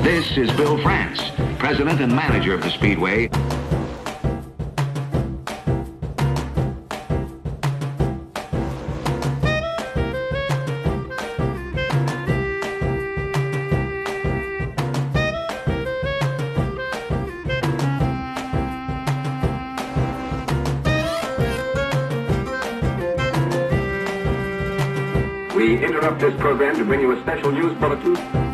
This is Bill France, president and manager of the Speedway. We interrupt this program to bring you a special news bulletin.